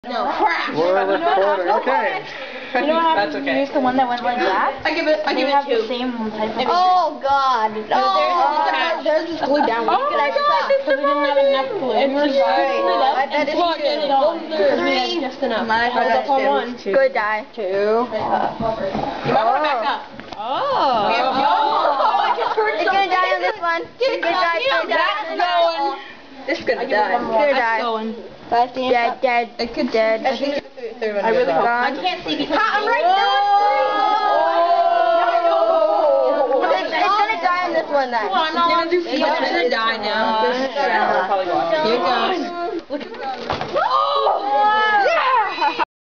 No. Crap. We're recording. Okay. You know what That's happens okay. if you use the one that went like that? I give it the two. same type of Oh God. No. There's just glue down. Oh my gosh, it's we didn't have enough glue. And we were I bet it's two. Three. Just enough. Hold up on one. Good die. Two. You might want to back up. Oh. I just heard something. It's gonna die on this one. Good die. Good die. That's going. This is gonna die. Good die. Dead. It could dead. I really hope. I can't see because I'm right there. It's gonna die on this one then. It's gonna die now. Here it goes. Look at that.